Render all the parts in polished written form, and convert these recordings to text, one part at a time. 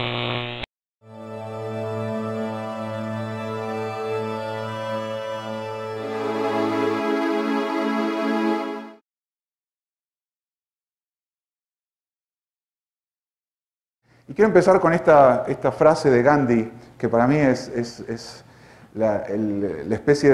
Y quiero empezar con esta frase de Gandhi, que para mí es la especie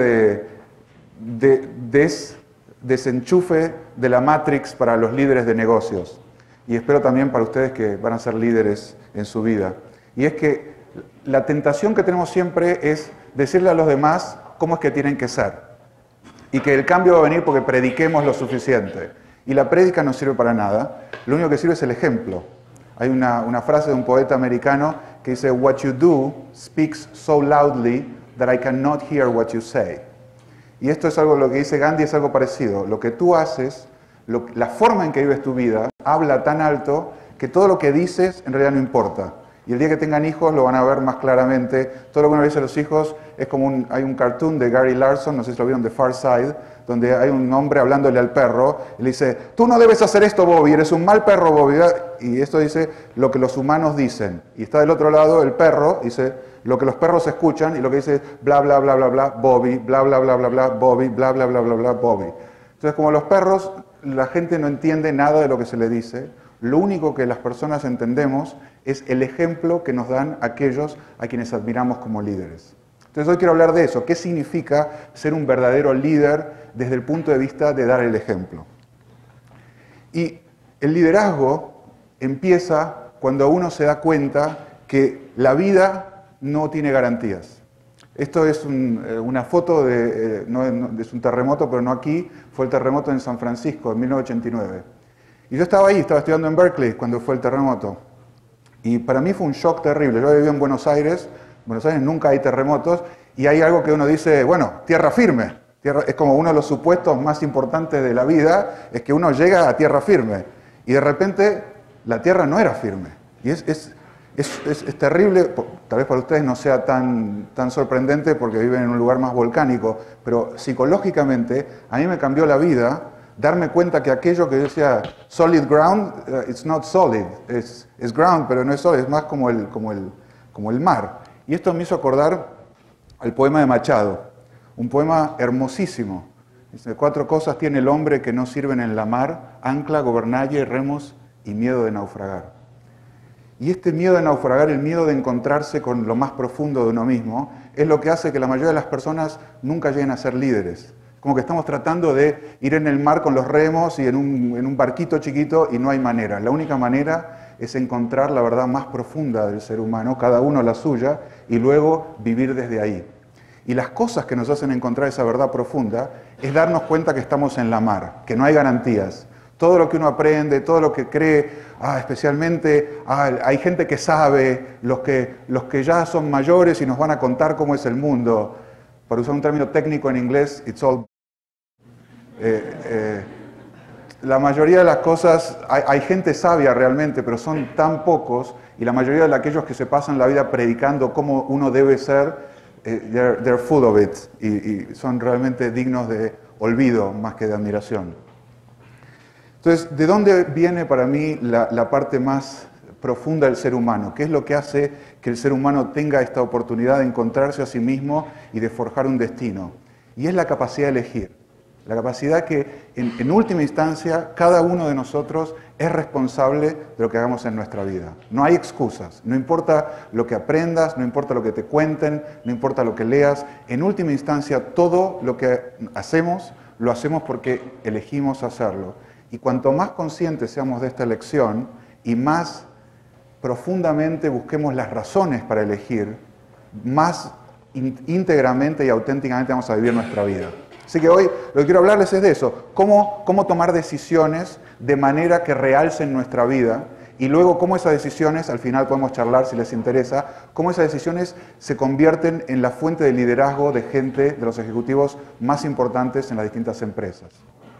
de desenchufe de la Matrix para los líderes de negocios. Y espero también para ustedes que van a ser líderes en su vida. Y es que la tentación que tenemos siempre es decirle a los demás cómo es que tienen que ser. Y que el cambio va a venir porque prediquemos lo suficiente. Y la prédica no sirve para nada. Lo único que sirve es el ejemplo. Hay una frase de un poeta americano que dice, "What you do speaks so loudly that I cannot hear what you say." Y esto es algo, lo que dice Gandhi es algo parecido. Lo que tú haces, la forma en que vives tu vida, habla tan alto que todo lo que dices en realidad no importa. Y el día que tengan hijos lo van a ver más claramente. Todo lo que uno dice a los hijos es como hay un cartoon de Gary Larson, no sé si lo vieron, de Far Side, donde hay un hombre hablándole al perro, y le dice, tú no debes hacer esto, Bobby, eres un mal perro, Bobby. Y esto dice lo que los humanos dicen. Y está del otro lado el perro, dice lo que los perros escuchan, y lo que dice bla, bla, bla, bla, bla, Bobby, bla, bla, bla, bla, bla, Bobby, bla, bla, bla, bla, bla, Bobby. Entonces, como los perros, la gente no entiende nada de lo que se le dice. Lo único que las personas entendemos es el ejemplo que nos dan aquellos a quienes admiramos como líderes. Entonces hoy quiero hablar de eso. ¿Qué significa ser un verdadero líder desde el punto de vista de dar el ejemplo? Y el liderazgo empieza cuando uno se da cuenta que la vida no tiene garantías. Esto es una foto es un terremoto, pero no aquí, fue el terremoto en San Francisco en 1989. Y yo estaba ahí, estaba estudiando en Berkeley cuando fue el terremoto. Y para mí fue un shock terrible. Yo viví en Buenos Aires nunca hay terremotos, y hay algo que uno dice, bueno, tierra firme. Es como uno de los supuestos más importantes de la vida, es que uno llega a tierra firme. Y de repente la tierra no era firme. Y es terrible, tal vez para ustedes no sea tan sorprendente porque viven en un lugar más volcánico, pero psicológicamente a mí me cambió la vida darme cuenta que aquello que yo decía solid ground, it's not solid, es ground, pero no es solid, es más como el mar. Y esto me hizo acordar al poema de Machado, un poema hermosísimo. Dice, 4 cosas tiene el hombre que no sirven en la mar, ancla, gobernalle, remos y miedo de naufragar. Y este miedo de naufragar, el miedo de encontrarse con lo más profundo de uno mismo, es lo que hace que la mayoría de las personas nunca lleguen a ser líderes. Como que estamos tratando de ir en el mar con los remos y en un barquito chiquito y no hay manera. La única manera es encontrar la verdad más profunda del ser humano, cada uno la suya, y luego vivir desde ahí. Y las cosas que nos hacen encontrar esa verdad profunda es darnos cuenta que estamos en la mar, que no hay garantías. Todo lo que uno aprende, todo lo que cree, especialmente hay gente que sabe, los que ya son mayores y nos van a contar cómo es el mundo. Para usar un término técnico en inglés, it's all... la mayoría de las cosas, hay gente sabia realmente, pero son tan pocos, y la mayoría de aquellos que se pasan la vida predicando cómo uno debe ser, they're full of it, y son realmente dignos de olvido más que de admiración. Entonces, ¿de dónde viene para mí la parte más profunda del ser humano? ¿Qué es lo que hace que el ser humano tenga esta oportunidad de encontrarse a sí mismo y de forjar un destino? Y es la capacidad de elegir. La capacidad que, en última instancia, cada uno de nosotros es responsable de lo que hagamos en nuestra vida. No hay excusas. No importa lo que aprendas, no importa lo que te cuenten, no importa lo que leas. En última instancia, todo lo que hacemos, lo hacemos porque elegimos hacerlo. Y cuanto más conscientes seamos de esta elección y más profundamente busquemos las razones para elegir, más íntegramente y auténticamente vamos a vivir nuestra vida. Así que hoy lo que quiero hablarles es de eso, cómo tomar decisiones de manera que realcen nuestra vida y luego cómo esas decisiones, al final podemos charlar si les interesa, cómo esas decisiones se convierten en la fuente de liderazgo de gente, de los ejecutivos más importantes en las distintas empresas.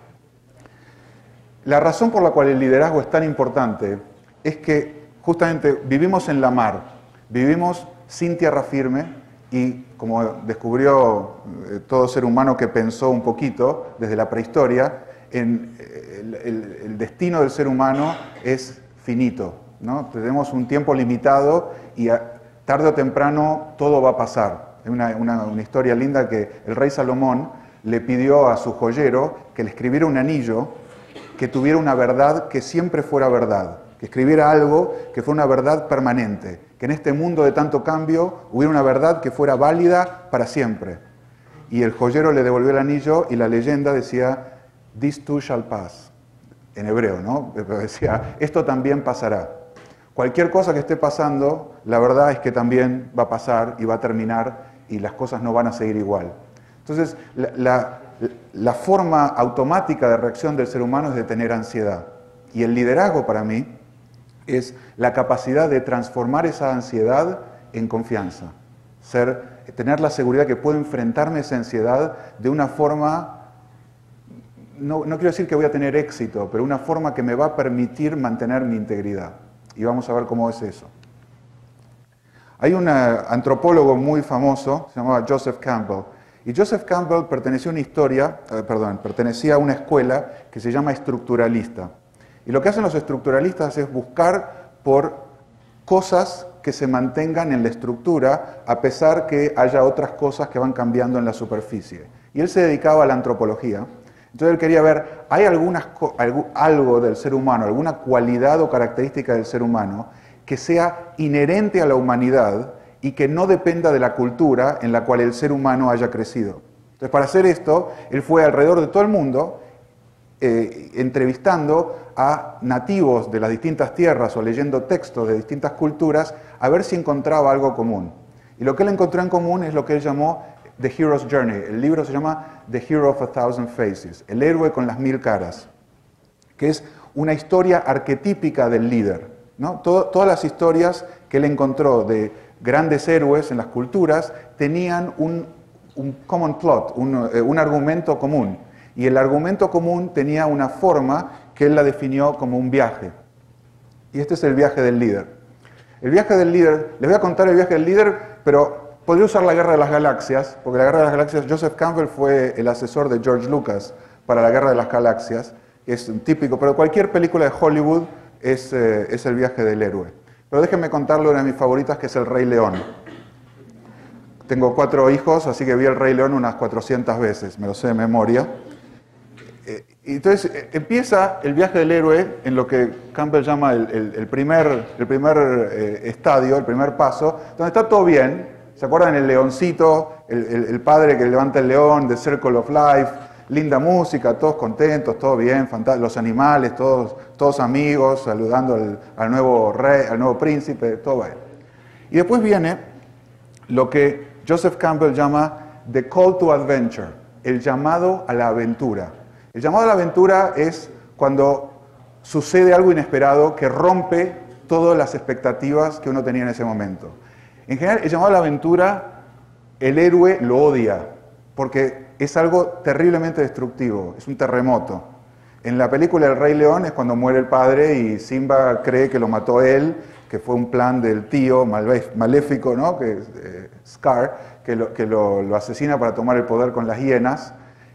La razón por la cual el liderazgo es tan importante es que justamente vivimos en la mar, vivimos sin tierra firme y como descubrió todo ser humano que pensó un poquito desde la prehistoria, el destino del ser humano es finito, ¿no? Tenemos un tiempo limitado y tarde o temprano todo va a pasar. Hay una historia linda que el rey Salomón le pidió a su joyero que le escribiera un anillo que tuviera una verdad que siempre fuera verdad, que escribiera algo que fuera una verdad permanente, que en este mundo de tanto cambio hubiera una verdad que fuera válida para siempre. Y el joyero le devolvió el anillo y la leyenda decía, "This too shall pass", en hebreo, ¿no? Pero decía, esto también pasará. Cualquier cosa que esté pasando, la verdad es que también va a pasar y va a terminar y las cosas no van a seguir igual. Entonces, la forma automática de reacción del ser humano es de tener ansiedad. Y el liderazgo para mí es la capacidad de transformar esa ansiedad en confianza. Tener la seguridad que puedo enfrentarme a esa ansiedad de una forma, no quiero decir que voy a tener éxito, pero una forma que me va a permitir mantener mi integridad. Y vamos a ver cómo es eso. Hay un antropólogo muy famoso, se llamaba Joseph Campbell, y Joseph Campbell pertenecía a una escuela que se llama estructuralista. Y lo que hacen los estructuralistas es buscar por cosas que se mantengan en la estructura a pesar que haya otras cosas que van cambiando en la superficie. Y él se dedicaba a la antropología. Entonces él quería ver, ¿hay algo del ser humano, alguna cualidad o característica del ser humano que sea inherente a la humanidad y que no dependa de la cultura en la cual el ser humano haya crecido? Entonces, para hacer esto, él fue alrededor de todo el mundo entrevistando a nativos de las distintas tierras o leyendo textos de distintas culturas a ver si encontraba algo común. Y lo que él encontró en común es lo que él llamó The Hero's Journey. El libro se llama The Hero of a Thousand Faces, el héroe con las 1000 caras, que es una historia arquetípica del líder, ¿no? Todas las historias que él encontró de grandes héroes en las culturas tenían un common plot, un argumento común. Y el argumento común tenía una forma que él la definió como un viaje. Y este es el viaje del líder. El viaje del líder, les voy a contar el viaje del líder, pero podría usar la Guerra de las Galaxias, porque la Guerra de las Galaxias, Joseph Campbell fue el asesor de George Lucas para la Guerra de las Galaxias. Es un típico, pero cualquier película de Hollywood es el viaje del héroe. Pero déjenme contarle una de mis favoritas, que es El Rey León. Tengo 4 hijos, así que vi El Rey León unas 400 veces, me lo sé de memoria. Entonces empieza el viaje del héroe en lo que Campbell llama el primer estadio, el primer paso, donde está todo bien. ¿Se acuerdan el leoncito, el padre que levanta el león, The Circle of Life? Linda música, todos contentos, todo bien, los animales, todos amigos, saludando al nuevo rey, al nuevo príncipe, todo bien. Y después viene lo que Joseph Campbell llama The Call to Adventure, el llamado a la aventura. El llamado a la aventura es cuando sucede algo inesperado que rompe todas las expectativas que uno tenía en ese momento. En general, el llamado a la aventura, el héroe lo odia, porque es algo terriblemente destructivo, es un terremoto. En la película El Rey León es cuando muere el padre y Simba cree que lo mató él, que fue un plan del tío maléfico, ¿no? Scar, que lo asesina para tomar el poder con las hienas.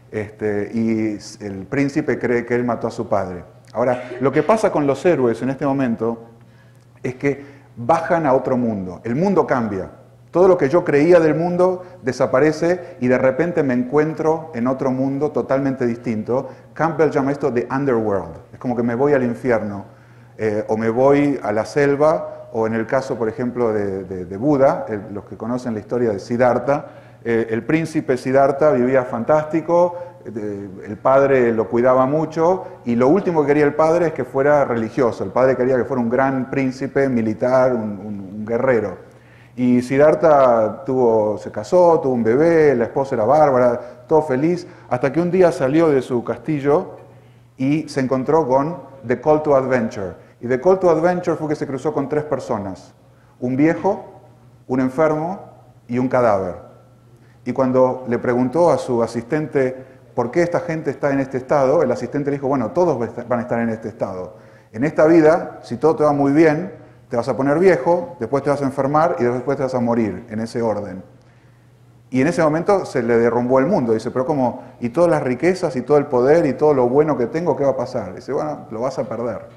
Y el príncipe cree que él mató a su padre. Ahora, lo que pasa con los héroes en este momento es que bajan a otro mundo. El mundo cambia. Todo lo que yo creía del mundo desaparece y de repente me encuentro en otro mundo totalmente distinto. Campbell llama esto the underworld. Es como que me voy al infierno o me voy a la selva, o en el caso, por ejemplo, de Buda, los que conocen la historia de Siddhartha, el príncipe Siddhartha vivía fantástico, el padre lo cuidaba mucho y lo último que quería el padre es que fuera religioso. El padre quería que fuera un gran príncipe militar, un guerrero. Y Siddhartha se casó, tuvo un bebé, la esposa era bárbara, todo feliz, hasta que un día salió de su castillo y se encontró con The Call to Adventure. Y The Call to Adventure fue que se cruzó con 3 personas, un viejo, un enfermo y un cadáver. Y cuando le preguntó a su asistente por qué esta gente está en este estado, el asistente le dijo, bueno, todos van a estar en este estado. En esta vida, si todo te va muy bien, te vas a poner viejo, después te vas a enfermar y después te vas a morir, en ese orden. Y en ese momento se le derrumbó el mundo. Dice, pero ¿cómo? ¿Y todas las riquezas y todo el poder y todo lo bueno que tengo, qué va a pasar? Dice, bueno, lo vas a perder.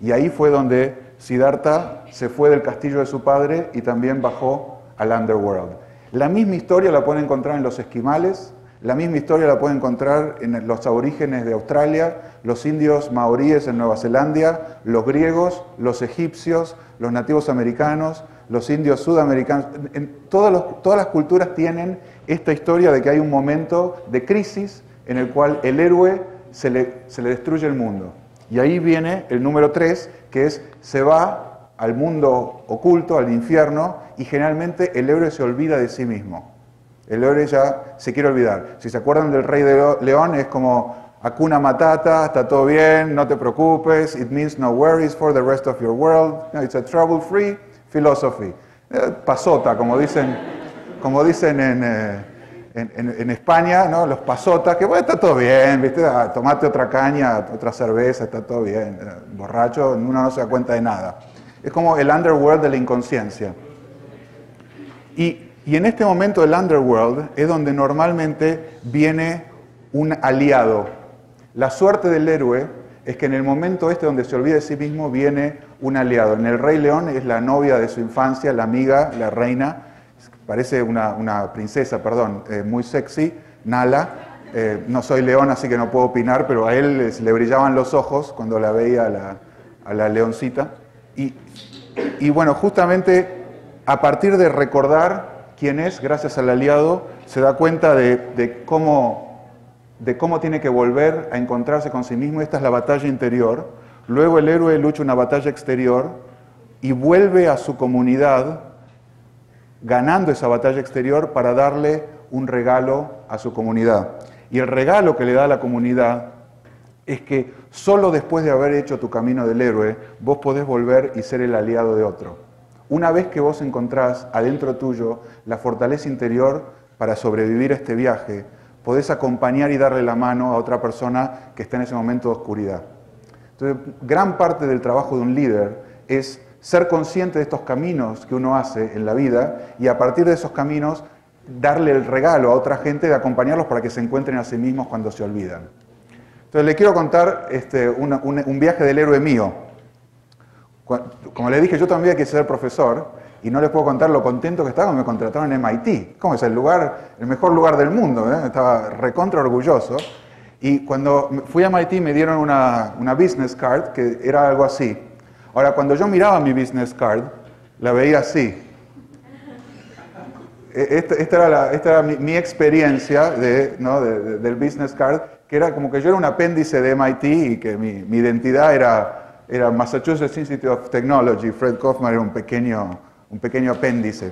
Y ahí fue donde Siddhartha se fue del castillo de su padre y también bajó al underworld. La misma historia la pueden encontrar en los esquimales, la misma historia la pueden encontrar en los aborígenes de Australia, los indios maoríes en Nueva Zelanda, los griegos, los egipcios, los nativos americanos, los indios sudamericanos. Todas las culturas tienen esta historia de que hay un momento de crisis en el cual el héroe se le destruye el mundo. Y ahí viene el número 3, que es se va al mundo oculto, al infierno, y generalmente el héroe se olvida de sí mismo. El héroe ya se quiere olvidar. Si se acuerdan del Rey de León, es como Hakuna Matata, está todo bien, no te preocupes, it means no worries for the rest of your world, it's a trouble-free philosophy. Pasota, como dicen en España, ¿no? Los pasotas, que bueno, está todo bien, ¿viste? Tomate otra caña, otra cerveza, está todo bien. Borracho, uno no se da cuenta de nada. Es como el underworld de la inconsciencia. Y en este momento del underworld es donde normalmente viene un aliado. La suerte del héroe es que en el momento este donde se olvida de sí mismo viene un aliado. En el Rey León es la novia de su infancia, la amiga, la reina, parece una princesa, perdón, muy sexy, Nala. No soy león, así que no puedo opinar, pero a él le brillaban los ojos cuando la veía a la leoncita. Y bueno, justamente a partir de recordar quién es, gracias al aliado, se da cuenta de cómo tiene que volver a encontrarse con sí mismo. Esta es la batalla interior. Luego el héroe lucha una batalla exterior y vuelve a su comunidad ganando esa batalla exterior para darle un regalo a su comunidad. Y el regalo que le da a la comunidad es que solo después de haber hecho tu camino del héroe, vos podés volver y ser el aliado de otro. Una vez que vos encontrás adentro tuyo la fortaleza interior para sobrevivir a este viaje, podés acompañar y darle la mano a otra persona que está en ese momento de oscuridad. Entonces, gran parte del trabajo de un líder es ser consciente de estos caminos que uno hace en la vida y a partir de esos caminos darle el regalo a otra gente de acompañarlos para que se encuentren a sí mismos cuando se olvidan. Entonces le quiero contar un viaje del héroe mío. Como le dije, yo también hay que ser profesor y no les puedo contar lo contento que estaba cuando me contrataron en MIT. ¿Cómo es? El mejor lugar del mundo, ¿eh? Estaba recontra orgulloso. Y cuando fui a MIT me dieron una business card que era algo así. Ahora, cuando yo miraba mi business card, la veía así. Esta era mi experiencia del business card, que era como que yo era un apéndice de MIT y que mi identidad era Massachusetts Institute of Technology. Fred Kaufman era un pequeño apéndice.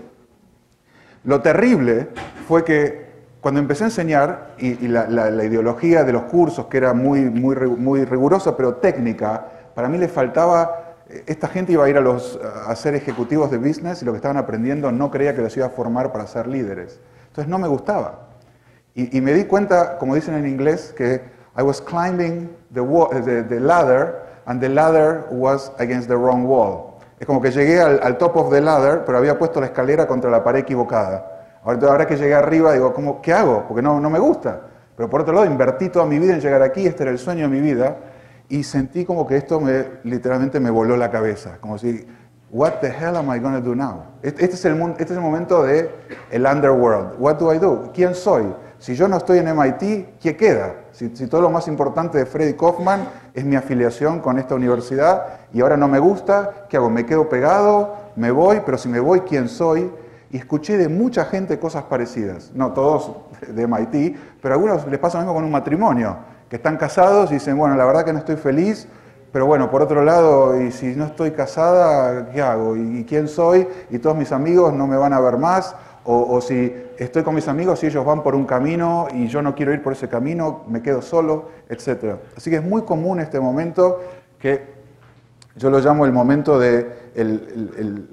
Lo terrible fue que cuando empecé a enseñar, y la ideología de los cursos, que era muy rigurosa pero técnica, para mí le faltaba. Esta gente iba a ir a ser ejecutivos de business y lo que estaban aprendiendo no creía que los iba a formar para ser líderes. Entonces no me gustaba. Y me di cuenta, como dicen en inglés, que I was climbing the ladder and the ladder was against the wrong wall. Es como que llegué al top of the ladder, pero había puesto la escalera contra la pared equivocada. Ahora que llegué arriba, digo, ¿qué hago? Porque no me gusta. Pero por otro lado, invertí toda mi vida en llegar aquí, este era el sueño de mi vida. Y sentí como que esto literalmente me voló la cabeza, como si, what the hell am I going to do now? Este es el momento del underworld. What do I do? ¿Quién soy? Si yo no estoy en MIT, ¿qué queda? Si todo lo más importante de Freddy Kaufman es mi afiliación con esta universidad y ahora no me gusta, ¿qué hago? ¿Me quedo pegado? ¿Me voy? Pero si me voy, ¿quién soy? Y escuché de mucha gente cosas parecidas. No todos de MIT, pero a algunos les pasa lo mismo con un matrimonio. Que están casados y dicen, bueno, la verdad que no estoy feliz, pero bueno, por otro lado, y si no estoy casada, ¿qué hago? ¿Y quién soy? Y todos mis amigos no me van a ver más, o si estoy con mis amigos y ellos van por un camino y yo no quiero ir por ese camino, me quedo solo, etc. Así que es muy común este momento que yo lo llamo el momento de el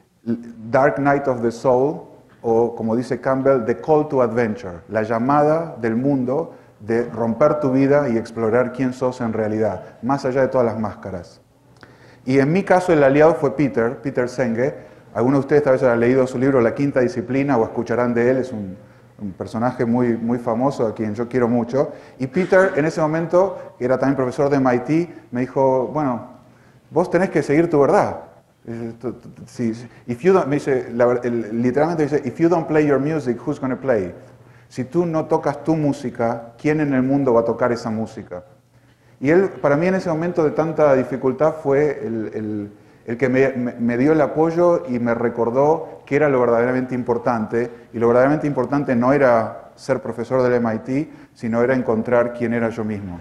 Dark Night of the Soul, o como dice Campbell, the call to adventure, la llamada del mundo de romper tu vida y explorar quién sos en realidad, más allá de todas las máscaras. Y en mi caso el aliado fue Peter Senge. Algunos de ustedes tal vez habrán leído su libro La Quinta Disciplina o escucharán de él, es un personaje muy famoso a quien yo quiero mucho. Y Peter en ese momento, que era también profesor de MIT, me dijo, bueno, Vos tenés que seguir tu verdad. If you don't, me dice, literalmente dice, if you don't play your music, who's going to play? Si tú no tocas tu música, ¿quién en el mundo va a tocar esa música? Y él, para mí en ese momento de tanta dificultad, fue el que me dio el apoyo y me recordó que era lo verdaderamente importante. Y lo verdaderamente importante no era ser profesor del MIT, sino era encontrar quién era yo mismo.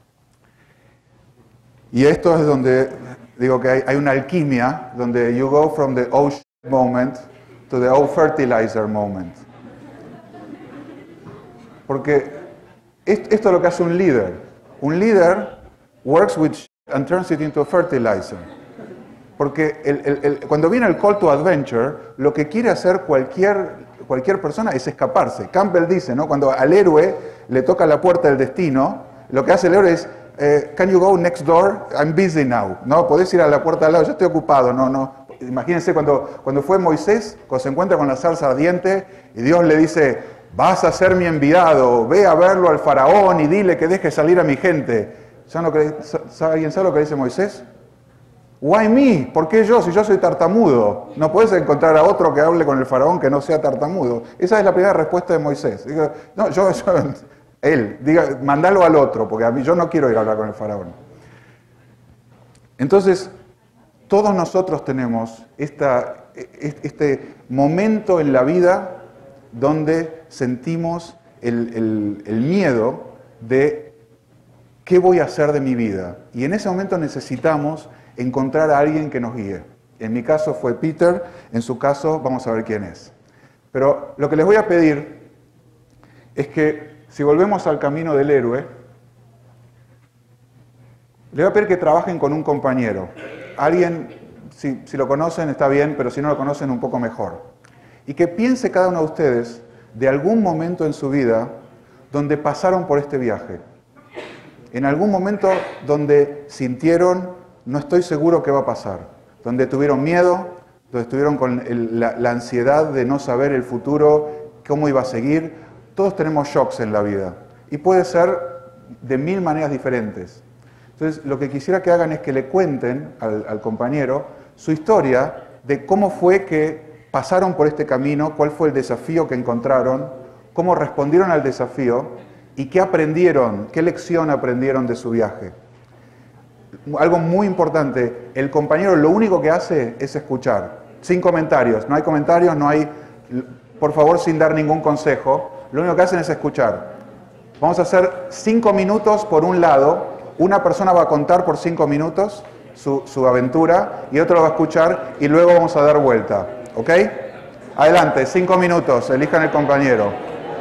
Y esto es donde digo que hay una alquimia, donde you go from the oh shit moment to the oh fertilizer moment. Porque esto es lo que hace un líder. Un líder works with shit and turns it into a fertilizer. Porque cuando viene el call to adventure, lo que quiere hacer cualquier persona es escaparse. Campbell dice, ¿no? Cuando al héroe le toca la puerta del destino, lo que hace el héroe es can you go next door? I'm busy now. No, podés ir a la puerta al lado, yo estoy ocupado. No. Imagínense cuando fue Moisés, cuando se encuentra con la zarza ardiente y Dios le dice, vas a ser mi enviado, ve a verlo al faraón y dile que deje salir a mi gente. ¿Alguien sabe lo que dice Moisés? Why me? ¿Por qué yo? Si yo soy tartamudo. No puedes encontrar a otro que hable con el faraón que no sea tartamudo. Esa es la primera respuesta de Moisés. Digo, no, él, diga, mandalo al otro, porque a mí yo no quiero ir a hablar con el faraón. Entonces, todos nosotros tenemos este momento en la vida donde sentimos el miedo de qué voy a hacer de mi vida. Y en ese momento necesitamos encontrar a alguien que nos guíe. En mi caso fue Peter, en su caso vamos a ver quién es. Pero lo que les voy a pedir es que si volvemos al camino del héroe, les voy a pedir que trabajen con un compañero. Alguien, si lo conocen está bien, pero si no lo conocen un poco mejor. Y que piense cada uno de ustedes de algún momento en su vida donde pasaron por este viaje. En algún momento donde sintieron, no estoy seguro qué va a pasar. Donde tuvieron miedo, donde estuvieron con la ansiedad de no saber el futuro, cómo iba a seguir. Todos tenemos shocks en la vida y puede ser de 1000 maneras diferentes. Entonces, lo que quisiera que hagan es que le cuenten al compañero su historia de cómo fue que pasaron por este camino, cuál fue el desafío que encontraron, cómo respondieron al desafío y qué aprendieron, qué lección aprendieron de su viaje. Algo muy importante, el compañero lo único que hace es escuchar, sin comentarios. No hay comentarios, no hay, por favor, sin dar ningún consejo. Lo único que hacen es escuchar. Vamos a hacer 5 minutos por un lado. Una persona va a contar por 5 minutos su aventura y otro va a escuchar y luego vamos a dar vuelta. ¿Ok? Adelante, 5 minutos. Elijan el compañero.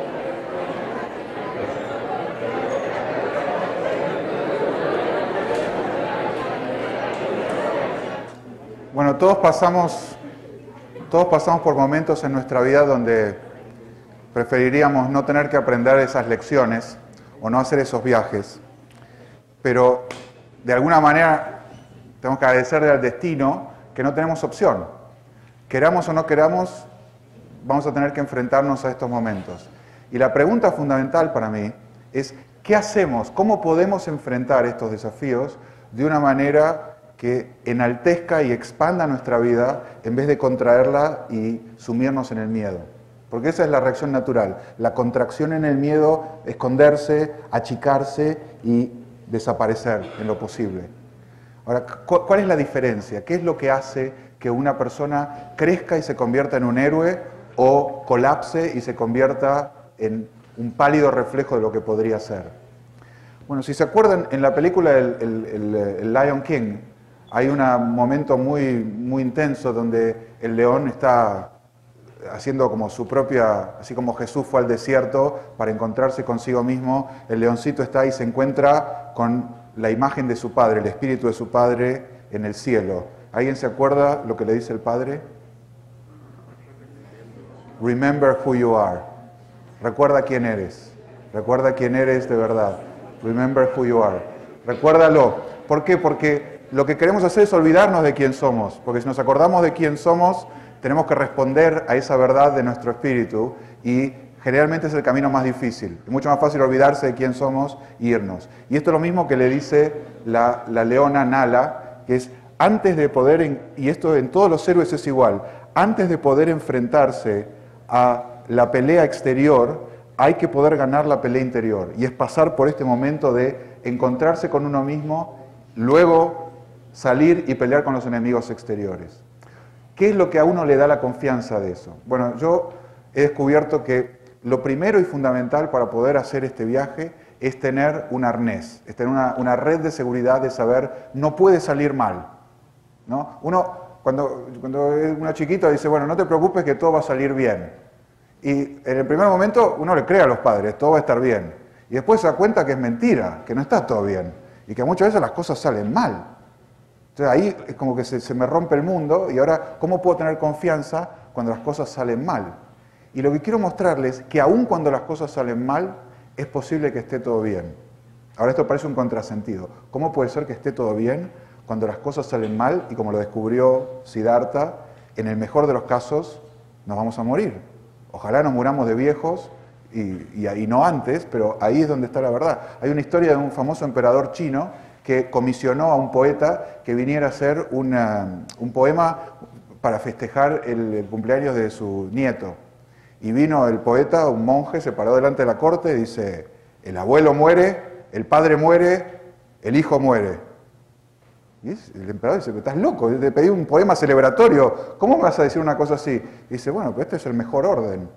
Bueno, todos pasamos por momentos en nuestra vida donde preferiríamos no tener que aprender esas lecciones o no hacer esos viajes. Pero de alguna manera tenemos que agradecerle al destino que no tenemos opción. Queramos o no queramos, vamos a tener que enfrentarnos a estos momentos. Y la pregunta fundamental para mí es, ¿qué hacemos? ¿Cómo podemos enfrentar estos desafíos de una manera que enaltezca y expanda nuestra vida en vez de contraerla y sumirnos en el miedo? Porque esa es la reacción natural. La contracción en el miedo, esconderse, achicarse y desaparecer en lo posible. Ahora, ¿cuál es la diferencia? ¿Qué es lo que hace que una persona crezca y se convierta en un héroe o colapse y se convierta en un pálido reflejo de lo que podría ser? Bueno, si se acuerdan, en la película el Lion King hay un momento muy intenso donde el león está haciendo como su propia, así como Jesús fue al desierto para encontrarse consigo mismo, el leoncito está ahí y se encuentra con la imagen de su padre, el espíritu de su padre en el cielo. ¿Alguien se acuerda lo que le dice el padre? Remember who you are. Recuerda quién eres. Recuerda quién eres de verdad. Remember who you are. Recuérdalo. ¿Por qué? Porque lo que queremos hacer es olvidarnos de quién somos. Porque si nos acordamos de quién somos, tenemos que responder a esa verdad de nuestro espíritu y generalmente es el camino más difícil. Es mucho más fácil olvidarse de quién somos e irnos. Y esto es lo mismo que le dice la leona Nala, que es antes de poder, y esto en todos los héroes es igual, antes de poder enfrentarse a la pelea exterior, hay que poder ganar la pelea interior. Y es pasar por este momento de encontrarse con uno mismo, luego salir y pelear con los enemigos exteriores. ¿Qué es lo que a uno le da la confianza de eso? Bueno, yo he descubierto que lo primero y fundamental para poder hacer este viaje es tener un arnés, es tener una red de seguridad de saber, no puede salir mal, ¿no? Uno, cuando es una chiquita, dice, bueno, no te preocupes que todo va a salir bien. Y en el primer momento uno le cree a los padres, todo va a estar bien. Y después se da cuenta que es mentira, que no está todo bien. Y que muchas veces las cosas salen mal. Entonces ahí es como que se me rompe el mundo y ahora, ¿cómo puedo tener confianza cuando las cosas salen mal? Y lo que quiero mostrarles es que aun cuando las cosas salen mal, es posible que esté todo bien. Ahora esto parece un contrasentido. ¿Cómo puede ser que esté todo bien cuando las cosas salen mal y como lo descubrió Siddhartha, en el mejor de los casos nos vamos a morir? Ojalá nos muramos de viejos y no antes, pero ahí es donde está la verdad. Hay una historia de un famoso emperador chino que comisionó a un poeta que viniera a hacer un poema para festejar el cumpleaños de su nieto. Y vino el poeta, un monje, se paró delante de la corte y dice, el abuelo muere, el padre muere, el hijo muere. Y el emperador dice, estás loco, te pedí un poema celebratorio, ¿cómo me vas a decir una cosa así? Y dice, bueno, pero este es el mejor orden.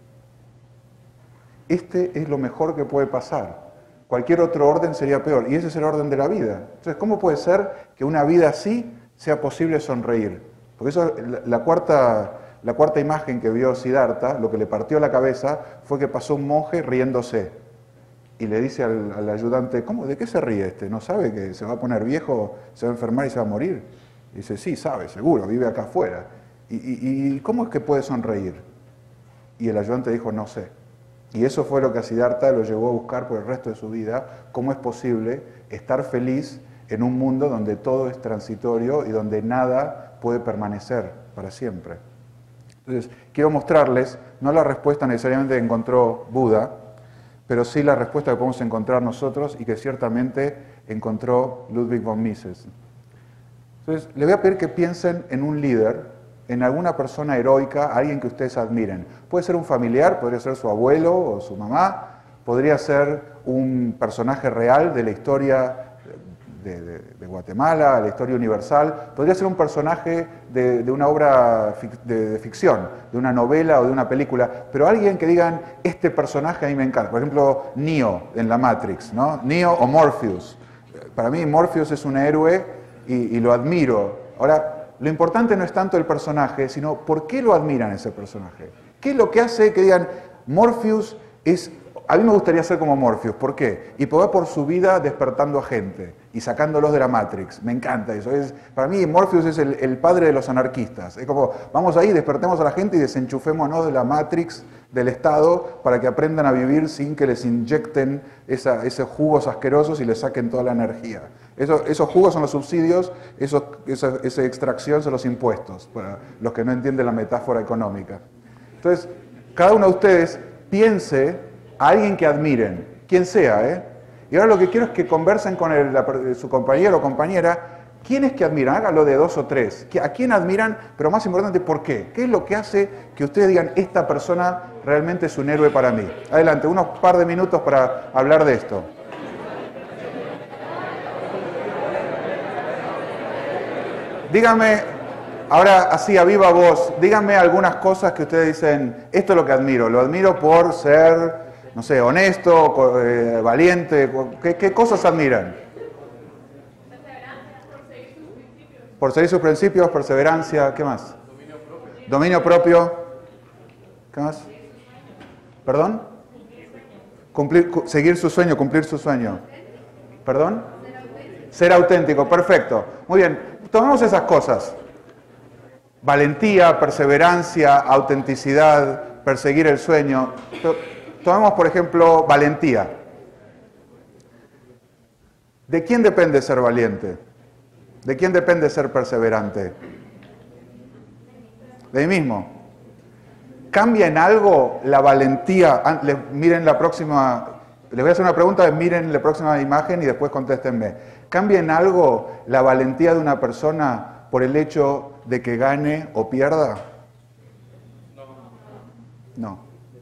Este es lo mejor que puede pasar. Cualquier otro orden sería peor, y ese es el orden de la vida. Entonces, ¿cómo puede ser que una vida así sea posible sonreír? Porque eso, la cuarta imagen que vio Siddhartha, lo que le partió la cabeza, fue que pasó un monje riéndose. Y le dice al ayudante, ¿cómo? ¿De qué se ríe este? ¿No sabe que se va a poner viejo, se va a enfermar y se va a morir? Y dice, sí, sabe, seguro, vive acá afuera. ¿Y cómo es que puede sonreír? Y el ayudante dijo, no sé. Y eso fue lo que a Siddhartha lo llevó a buscar por el resto de su vida, cómo es posible estar feliz en un mundo donde todo es transitorio y donde nada puede permanecer para siempre. Entonces, quiero mostrarles, no la respuesta necesariamente que encontró Buda, pero sí la respuesta que podemos encontrar nosotros y que ciertamente encontró Ludwig von Mises. Entonces, les voy a pedir que piensen en un líder, en alguna persona heroica, alguien que ustedes admiren. Puede ser un familiar, podría ser su abuelo o su mamá, podría ser un personaje real de la historia de Guatemala, la historia universal, podría ser un personaje de una obra de ficción, de una novela o de una película, pero alguien que digan, este personaje a mí me encanta. Por ejemplo, Neo en la Matrix, ¿no? Neo o Morpheus. Para mí Morpheus es un héroe y lo admiro. Ahora, lo importante no es tanto el personaje, sino por qué lo admiran ese personaje. ¿Qué es lo que hace que digan, Morpheus es... A mí me gustaría ser como Morpheus, ¿por qué? Y poder por su vida despertando a gente y sacándolos de la Matrix. Me encanta eso. Para mí Morpheus es el padre de los anarquistas. Es como, vamos ahí, despertemos a la gente y desenchufémonos de la Matrix del Estado para que aprendan a vivir sin que les inyecten esos jugos asquerosos y les saquen toda la energía. Esos jugos son los subsidios, esa extracción son los impuestos, para los que no entienden la metáfora económica. Entonces, cada uno de ustedes piense a alguien que admiren, quien sea, ¿eh? Y ahora lo que quiero es que conversen con su compañero o compañera. ¿Quién es que admiran? Háganlo de 2 o 3. ¿A quién admiran? Pero más importante, ¿por qué? ¿Qué es lo que hace que ustedes digan, esta persona realmente es un héroe para mí? Adelante, unos par de minutos para hablar de esto. Díganme, ahora así a viva voz, díganme algunas cosas que ustedes dicen, esto es lo que admiro. Lo admiro por ser... no sé, honesto, valiente, ¿qué cosas admiran? Perseverancia, por seguir sus principios. Por seguir sus principios, perseverancia, ¿qué más? Dominio propio. ¿Qué más? ¿Perdón? Seguir su sueño, cumplir su sueño. ¿Perdón? Ser auténtico, perfecto. Muy bien, tomemos esas cosas. Valentía, perseverancia, autenticidad, perseguir el sueño. Tomemos, por ejemplo, valentía. ¿De quién depende ser valiente? ¿De quién depende ser perseverante? De mí mismo. ¿Cambia en algo la valentía? Miren la próxima... Les voy a hacer una pregunta, miren la próxima imagen y después contéstenme. ¿Cambia en algo la valentía de una persona por el hecho de que gane o pierda? No.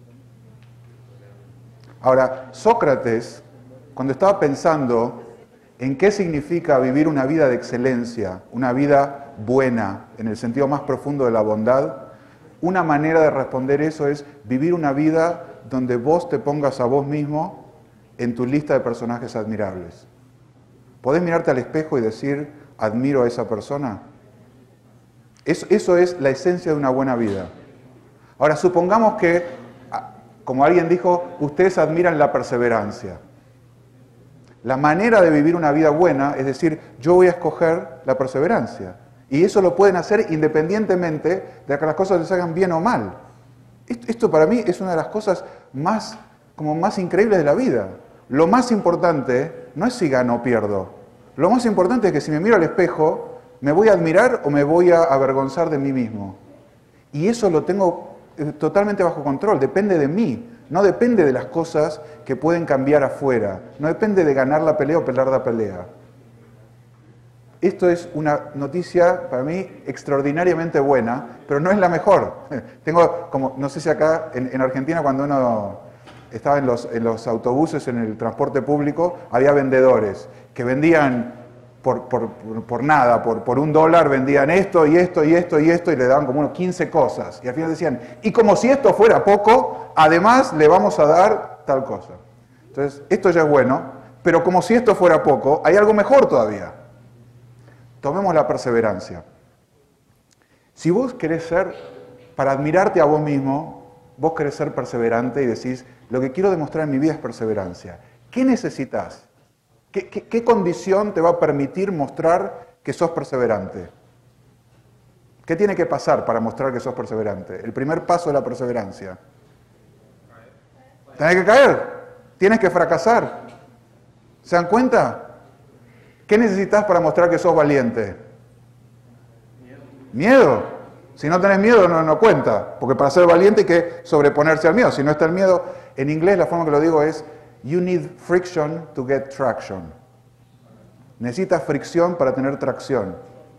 Ahora, Sócrates, cuando estaba pensando en qué significa vivir una vida de excelencia, una vida buena, en el sentido más profundo de la bondad, una manera de responder eso es vivir una vida donde vos te pongas a vos mismo en tu lista de personajes admirables. ¿Podés mirarte al espejo y decir, admiro a esa persona? Eso es la esencia de una buena vida. Ahora, supongamos que, como alguien dijo, ustedes admiran la perseverancia. La manera de vivir una vida buena es decir, yo voy a escoger la perseverancia. Y eso lo pueden hacer independientemente de que las cosas les hagan bien o mal. Esto para mí es una de las cosas más increíbles de la vida. Lo más importante no es si gano o pierdo. Lo más importante es que si me miro al espejo, ¿me voy a admirar o me voy a avergonzar de mí mismo? Y eso lo tengo totalmente bajo control, depende de mí. No depende de las cosas que pueden cambiar afuera. No depende de ganar la pelea o pelear la pelea. Esto es una noticia para mí extraordinariamente buena, pero no es la mejor. No sé si acá en Argentina cuando uno estaba en los autobuses, en el transporte público, había vendedores que vendían por nada, por $1 vendían esto y esto y esto y esto y le daban como unos 15 cosas. Y al final decían, y como si esto fuera poco, además le vamos a dar tal cosa. Entonces, esto ya es bueno, pero como si esto fuera poco, hay algo mejor todavía. Tomemos la perseverancia. Si vos querés ser, para admirarte a vos mismo, vos querés ser perseverante y decís, lo que quiero demostrar en mi vida es perseverancia. ¿Qué necesitas? ¿Qué condición te va a permitir mostrar que sos perseverante? ¿Qué tiene que pasar para mostrar que sos perseverante? El primer paso de la perseverancia. Tenés que caer, tienes que fracasar. ¿Se dan cuenta? ¿Qué necesitas para mostrar que sos valiente? ¿Miedo? Si no tenés miedo no cuenta, porque para ser valiente hay que sobreponerse al miedo. Si no está el miedo, en inglés la forma que lo digo es you need friction to get traction. Necesitas fricción para tener tracción.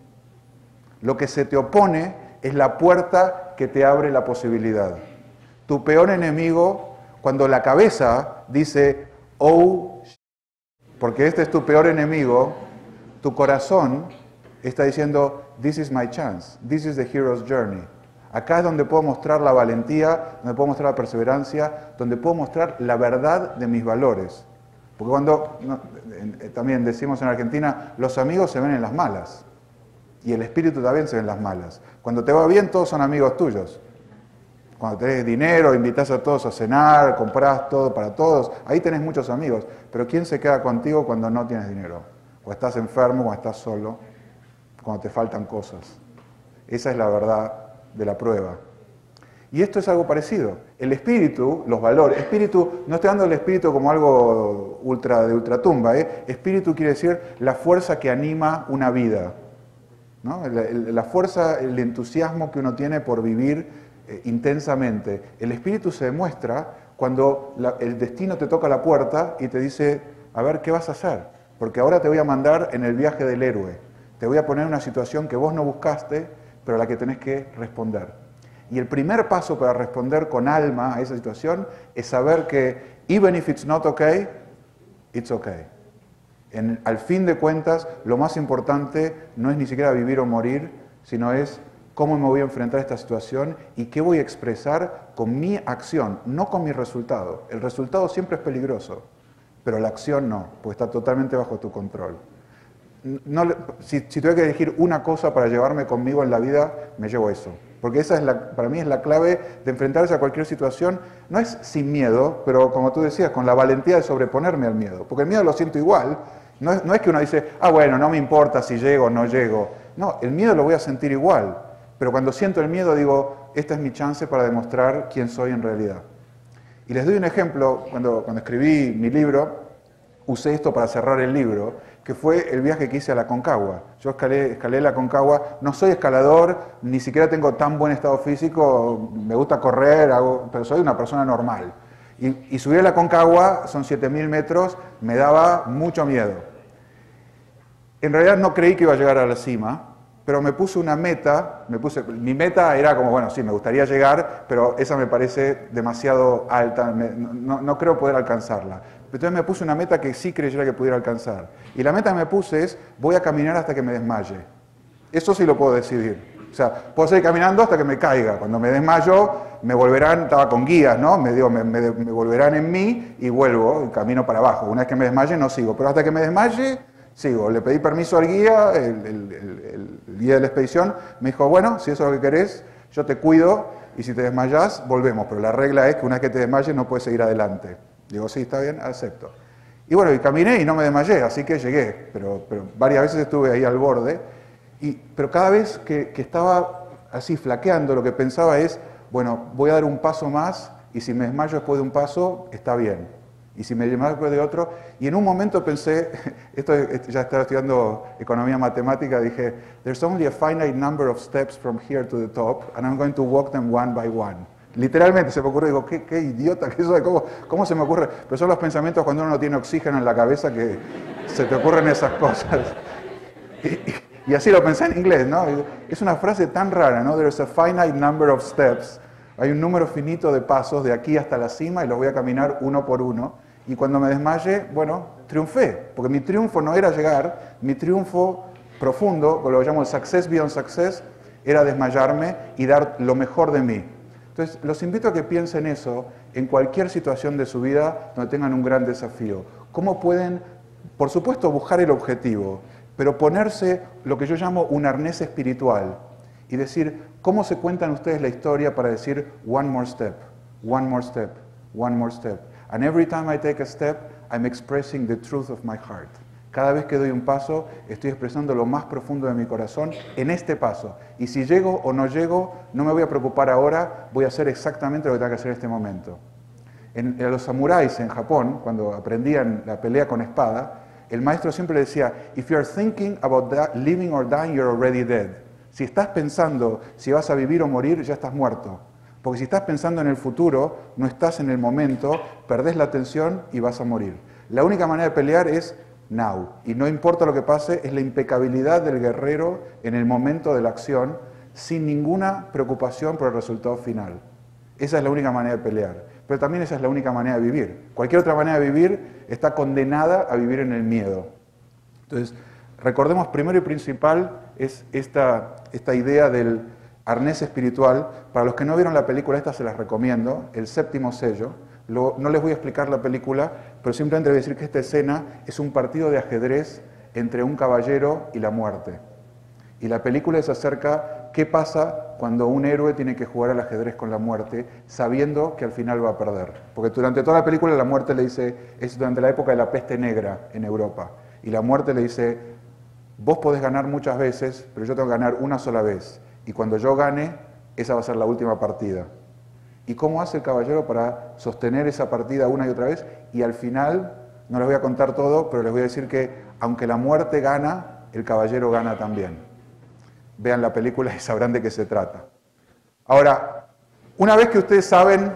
Lo que se te opone es la puerta que te abre la posibilidad. Tu peor enemigo, cuando la cabeza dice, oh, porque este es tu peor enemigo, tu corazón está diciendo, this is my chance, this is the hero's journey. Acá es donde puedo mostrar la valentía, donde puedo mostrar la perseverancia, donde puedo mostrar la verdad de mis valores. Porque también decimos en Argentina, los amigos se ven en las malas. Y el espíritu también se ve en las malas. Cuando te va bien, todos son amigos tuyos. Cuando tenés dinero, invitas a todos a cenar, comprás todo para todos, ahí tenés muchos amigos. Pero ¿quién se queda contigo cuando no tienes dinero? O estás enfermo, o estás solo, cuando te faltan cosas. Esa es la verdad de la prueba. Y esto es algo parecido. El espíritu, los valores, espíritu, no estoy dando el espíritu como algo de ultratumba, Espíritu quiere decir la fuerza que anima una vida, ¿no? La fuerza, el entusiasmo que uno tiene por vivir intensamente. El espíritu se demuestra cuando el destino te toca la puerta y te dice, a ver, ¿qué vas a hacer? Porque ahora te voy a mandar en el viaje del héroe. Te voy a poner en una situación que vos no buscaste, pero a la que tenés que responder. Y el primer paso para responder con alma a esa situación es saber que, even if it's not okay, it's okay. Al fin de cuentas, lo más importante no es ni siquiera vivir o morir, sino es cómo me voy a enfrentar a esta situación y qué voy a expresar con mi acción, no con mi resultado. El resultado siempre es peligroso, pero la acción no, porque está totalmente bajo tu control. Si tuviera que elegir una cosa para llevarme conmigo en la vida, me llevo eso. Porque esa para mí es la clave de enfrentarse a cualquier situación. No es sin miedo, pero como tú decías, con la valentía de sobreponerme al miedo. Porque el miedo lo siento igual. No es que uno dice, bueno, no me importa si llego o no llego. No, el miedo lo voy a sentir igual. Pero cuando siento el miedo digo, esta es mi chance para demostrar quién soy en realidad. Y les doy un ejemplo. Cuando escribí mi libro, usé esto para cerrar el libro, que fue el viaje que hice a la Aconcagua. Yo escalé la Aconcagua, no soy escalador, ni siquiera tengo tan buen estado físico, me gusta correr, pero soy una persona normal. Y subir a la Aconcagua, son 7.000 metros, me daba mucho miedo. En realidad no creí que iba a llegar a la cima, pero me puse una meta, mi meta era como, bueno, sí, me gustaría llegar, pero esa me parece demasiado alta, no creo poder alcanzarla. Entonces me puse una meta que sí creyera que pudiera alcanzar. Y la meta que me puse es, voy a caminar hasta que me desmaye. Eso sí lo puedo decidir. O sea, puedo seguir caminando hasta que me caiga. Cuando me desmayo, me volverán, estaba con guías, ¿no? Me volverán en mí y vuelvo, y camino para abajo. Una vez que me desmaye, no sigo. Pero hasta que me desmaye, sigo. Le pedí permiso al guía, el guía de la expedición, me dijo, bueno, si eso es lo que querés, yo te cuido, y si te desmayás, volvemos. Pero la regla es que una vez que te desmayes, no puedes seguir adelante. Digo, sí, está bien, acepto. Y bueno, y caminé y no me desmayé, así que llegué. Pero varias veces estuve ahí al borde. Pero cada vez que estaba así flaqueando, lo que pensaba es, bueno, voy a dar un paso más y si me desmayo después de un paso, está bien. Y si me desmayo después de otro, y en un momento pensé, ya estaba estudiando economía matemática, dije, there's only a finite number of steps from here to the top, and I'm going to walk them one by one. Literalmente se me ocurre, digo, qué idiota que eso, ¿cómo se me ocurre? Pero son los pensamientos cuando uno no tiene oxígeno en la cabeza que se te ocurren esas cosas. Y así lo pensé en inglés, ¿no? Es una frase tan rara, ¿no? There's a finite number of steps. Hay un número finito de pasos de aquí hasta la cima y los voy a caminar uno por uno. Y cuando me desmaye, bueno, triunfé. Porque mi triunfo no era llegar, mi triunfo profundo, lo que llamo el success beyond success, era desmayarme y dar lo mejor de mí. Entonces, los invito a que piensen eso en cualquier situación de su vida donde tengan un gran desafío. ¿Cómo pueden, por supuesto, buscar el objetivo, pero ponerse lo que yo llamo un arnés espiritual y decir, ¿cómo se cuentan ustedes la historia para decir one more step, one more step, one more step? And every time I take a step, I'm expressing the truth of my heart. Cada vez que doy un paso, estoy expresando lo más profundo de mi corazón en este paso. Y si llego o no llego, no me voy a preocupar ahora, voy a hacer exactamente lo que tengo que hacer en este momento. A los samuráis en Japón, cuando aprendían la pelea con espada, el maestro siempre le decía, if you're thinking about living or dying, you're already dead. Si estás pensando si vas a vivir o morir, ya estás muerto. Porque si estás pensando en el futuro, no estás en el momento, perdés la atención y vas a morir. La única manera de pelear es now. Y no importa lo que pase, es la impecabilidad del guerrero en el momento de la acción, sin ninguna preocupación por el resultado final. Esa es la única manera de pelear. Pero también esa es la única manera de vivir. Cualquier otra manera de vivir está condenada a vivir en el miedo. Entonces, recordemos primero y principal es esta idea del arnés espiritual. Para los que no vieron la película, esta se las recomiendo, El Séptimo Sello. No les voy a explicar la película, pero simplemente voy a decir que esta escena es un partido de ajedrez entre un caballero y la muerte. Y la película es acerca qué pasa cuando un héroe tiene que jugar al ajedrez con la muerte, sabiendo que al final va a perder. Porque durante toda la película la muerte le dice, es durante la época de la peste negra en Europa, y la muerte le dice, vos podés ganar muchas veces, pero yo tengo que ganar una sola vez. Y cuando yo gane, esa va a ser la última partida. ¿Y cómo hace el caballero para sostener esa partida una y otra vez? Y al final, no les voy a contar todo, pero les voy a decir que aunque la muerte gana, el caballero gana también. Vean la película y sabrán de qué se trata. Ahora, una vez que ustedes saben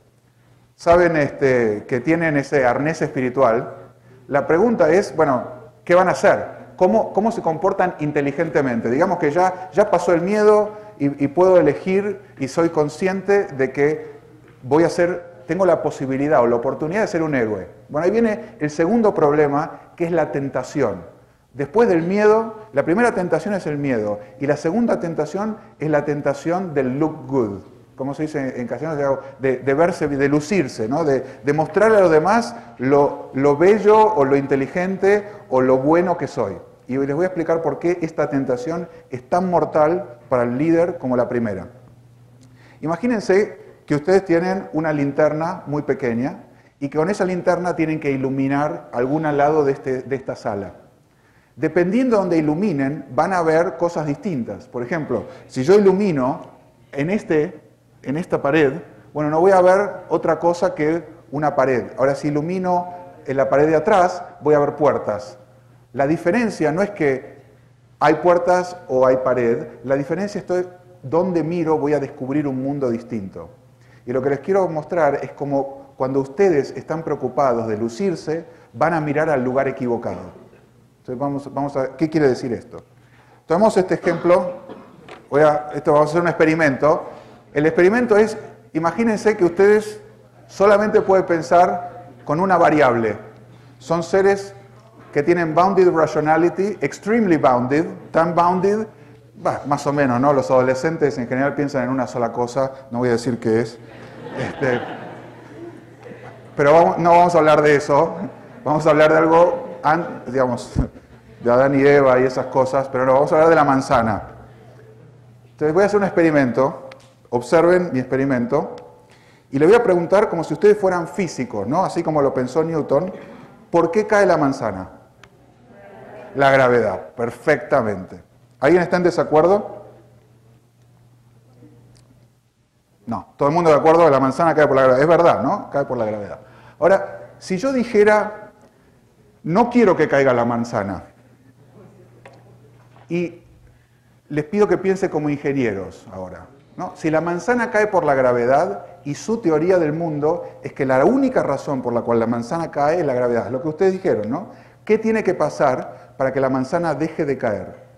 que tienen ese arnés espiritual, la pregunta es, bueno, ¿qué van a hacer? ¿Cómo se comportan inteligentemente? Digamos que ya pasó el miedo y puedo elegir y soy consciente de que tengo la posibilidad o la oportunidad de ser un héroe. Bueno, ahí viene el segundo problema, que es la tentación. Después del miedo, la primera tentación es el miedo y la segunda tentación es la tentación del look good, como se dice en castellano, de verse, de lucirse, ¿no? de mostrarle a los demás lo bello o lo inteligente o lo bueno que soy. Y les voy a explicar por qué esta tentación es tan mortal para el líder como la primera. Imagínense que ustedes tienen una linterna muy pequeña y que con esa linterna tienen que iluminar algún lado de esta sala. Dependiendo de donde iluminen, van a ver cosas distintas. Por ejemplo, si yo ilumino en esta pared, bueno, no voy a ver otra cosa que una pared. Ahora, si ilumino en la pared de atrás, voy a ver puertas. La diferencia no es que hay puertas o hay pared, la diferencia es dónde miro, voy a descubrir un mundo distinto. Y lo que les quiero mostrar es como cuando ustedes están preocupados de lucirse, van a mirar al lugar equivocado. Entonces vamos a ver, ¿qué quiere decir esto? Tomemos este ejemplo, vamos a hacer un experimento. El experimento es, imagínense que ustedes solamente pueden pensar con una variable. Son seres que tienen bounded rationality, extremely bounded, tan bounded, más o menos, ¿no? Los adolescentes en general piensan en una sola cosa, no voy a decir qué es. Pero no vamos a hablar de eso, vamos a hablar de algo, digamos, de Adán y Eva y esas cosas, pero no, vamos a hablar de la manzana. Entonces voy a hacer un experimento, observen mi experimento, y le voy a preguntar como si ustedes fueran físicos, ¿no? Así como lo pensó Newton, ¿por qué cae la manzana? La gravedad, perfectamente. ¿Alguien está en desacuerdo? No, todo el mundo de acuerdo que la manzana cae por la gravedad. Es verdad, ¿no? Cae por la gravedad. Ahora, si yo dijera, no quiero que caiga la manzana, y les pido que piensen como ingenieros ahora, ¿no? Si la manzana cae por la gravedad y su teoría del mundo es que la única razón por la cual la manzana cae es la gravedad, es lo que ustedes dijeron, ¿no? ¿Qué tiene que pasar para que la manzana deje de caer?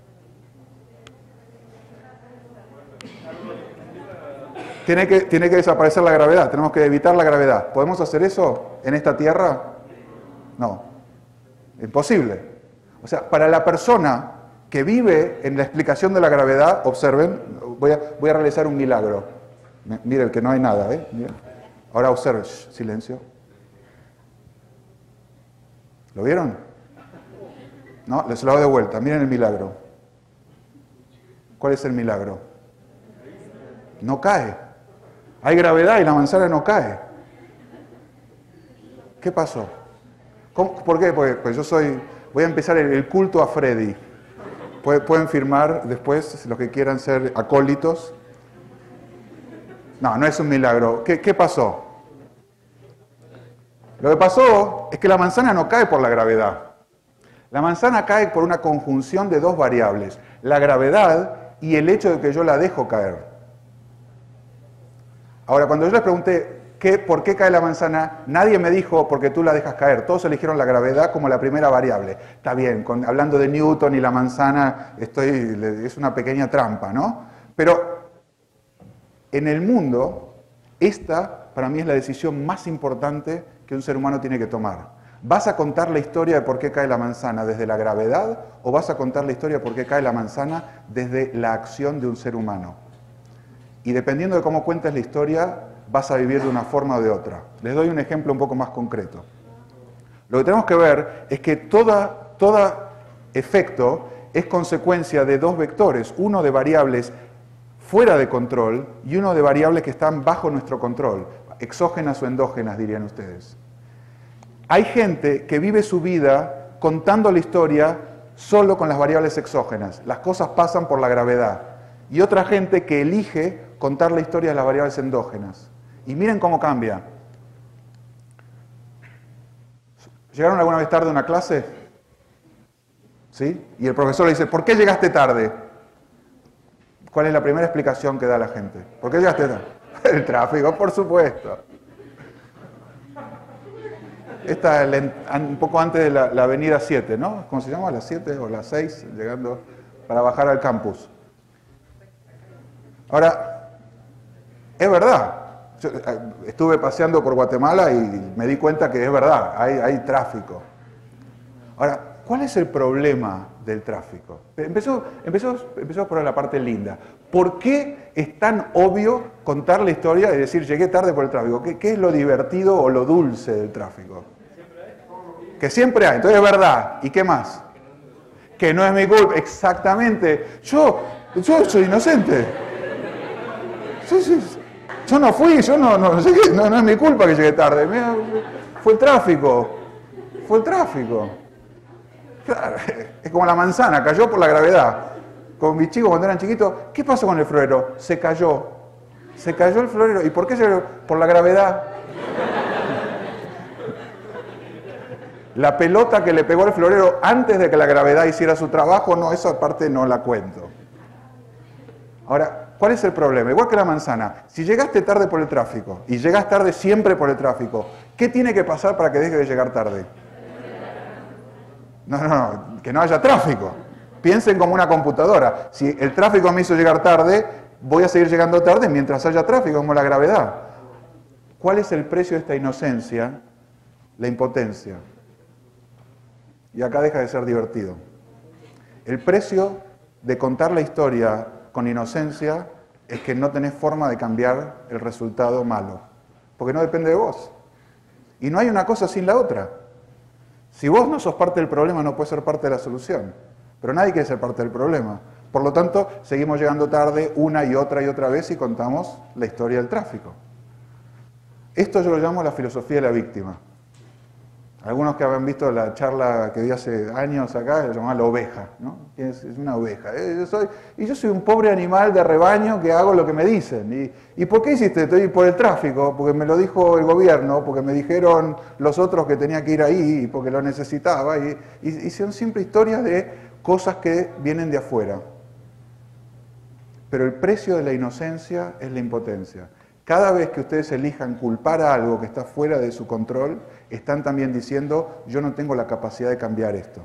Tiene que desaparecer la gravedad, tenemos que evitar la gravedad. ¿Podemos hacer eso en esta Tierra? No, imposible. O sea, para la persona que vive en la explicación de la gravedad, observen, voy a realizar un milagro. Miren que no hay nada, ¿eh? Miren. Ahora observen, silencio. ¿Lo vieron? No, les lo hago de vuelta, miren el milagro. ¿Cuál es el milagro? No cae. Hay gravedad y la manzana no cae. ¿Qué pasó? ¿Por qué? Pues voy a empezar el culto a Freddy. Pueden firmar después los que quieran ser acólitos. No es un milagro. ¿Qué pasó? Lo que pasó es que la manzana no cae por la gravedad. La manzana cae por una conjunción de dos variables, la gravedad y el hecho de que yo la dejo caer. Ahora, cuando yo les pregunté por qué cae la manzana, nadie me dijo porque tú la dejas caer. Todos eligieron la gravedad como la primera variable. Está bien, hablando de Newton y la manzana, es una pequeña trampa, ¿no? Pero en el mundo, esta para mí es la decisión más importante que un ser humano tiene que tomar. ¿Vas a contar la historia de por qué cae la manzana desde la gravedad o vas a contar la historia de por qué cae la manzana desde la acción de un ser humano? Y dependiendo de cómo cuentes la historia, vas a vivir de una forma o de otra. Les doy un ejemplo un poco más concreto. Lo que tenemos que ver es que todo efecto es consecuencia de dos vectores, uno de variables fuera de control y uno de variables que están bajo nuestro control, exógenas o endógenas, dirían ustedes. Hay gente que vive su vida contando la historia solo con las variables exógenas. Las cosas pasan por la gravedad. Y otra gente que elige contar la historia de las variables endógenas. Y miren cómo cambia. ¿Llegaron alguna vez tarde a una clase? ¿Sí? Y el profesor le dice, ¿por qué llegaste tarde? ¿Cuál es la primera explicación que da la gente? ¿Por qué llegaste tarde? El tráfico, por supuesto. Esta es un poco antes de la avenida 7, ¿no? ¿Cómo se llama? ¿Las 7 o las 6? Llegando para bajar al campus. Ahora, es verdad. Yo estuve paseando por Guatemala y me di cuenta que es verdad, hay tráfico. Ahora, ¿cuál es el problema del tráfico? Empezó por la parte linda. ¿Por qué es tan obvio contar la historia y decir llegué tarde por el tráfico? ¿Qué es lo divertido o lo dulce del tráfico? Que siempre hay, entonces es verdad. ¿Y qué más? Que no es mi culpa, exactamente. Yo soy inocente. Sí. Yo no fui, no es mi culpa que llegué tarde. Fue el tráfico. Claro, es como la manzana, cayó por la gravedad. Con mis chicos cuando eran chiquitos, ¿qué pasó con el florero? Se cayó el florero. ¿Y por qué se cayó? Por la gravedad. La pelota que le pegó al florero antes de que la gravedad hiciera su trabajo, no, esa parte no la cuento. Ahora, ¿cuál es el problema? Igual que la manzana, si llegaste tarde por el tráfico, y llegas tarde siempre por el tráfico, ¿qué tiene que pasar para que deje de llegar tarde? No, que no haya tráfico. Piensen como una computadora. Si el tráfico me hizo llegar tarde, voy a seguir llegando tarde mientras haya tráfico, como la gravedad. ¿Cuál es el precio de esta inocencia? La impotencia. Y acá deja de ser divertido. El precio de contar la historia con inocencia es que no tenés forma de cambiar el resultado malo, porque no depende de vos. Y no hay una cosa sin la otra. Si vos no sos parte del problema, no puedes ser parte de la solución. Pero nadie quiere ser parte del problema. Por lo tanto, seguimos llegando tarde una y otra vez y contamos la historia del tráfico. Esto yo lo llamo la filosofía de la víctima. Algunos que habrán visto la charla que di hace años acá, lo llamaban la oveja, ¿no? Es una oveja. Yo soy un pobre animal de rebaño que hago lo que me dicen. ¿Y por qué hiciste esto? Y por el tráfico, porque me lo dijo el gobierno, porque me dijeron los otros que tenía que ir ahí, y porque lo necesitaba. Y son siempre historias de cosas que vienen de afuera. Pero el precio de la inocencia es la impotencia. Cada vez que ustedes elijan culpar a algo que está fuera de su control, están también diciendo, yo no tengo la capacidad de cambiar esto.